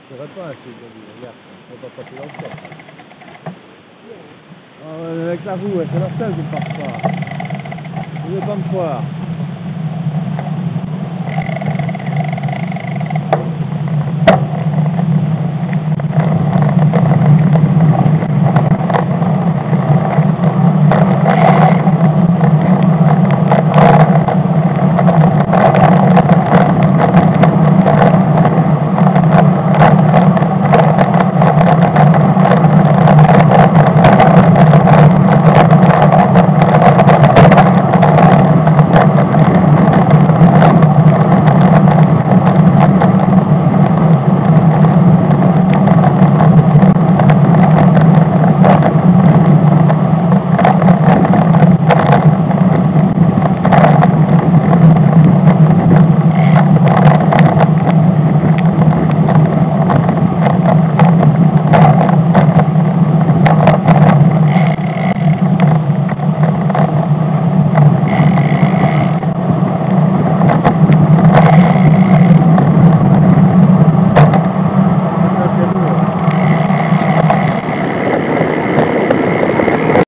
Je serais pas un truc de lui, regarde, on va pas passer dans le temps. Ah ouais, avec la roue, c'est la seule qui ne passe pas. Vous ne voulez pas me croire.